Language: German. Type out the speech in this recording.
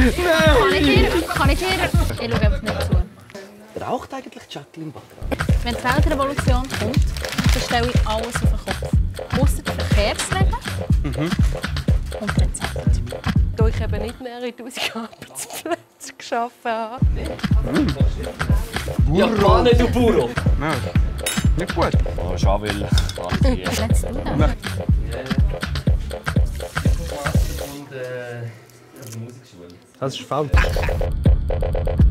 Kann ich dir? Ich schaue einfach nicht zu. Raucht eigentlich Jacqueline Bach? Wenn die Weltrevolution kommt, dann stelle ich alles auf den Kopf. Ausser Verkehrswege und Rezepte. Da ich eben nicht mehrere tausend Arbeitsplätze geschaffen habe. Japaner, du Buro! Ja, nicht gut. Oh, schon will. Let's do that. Und Musikschule. Das ist falsch.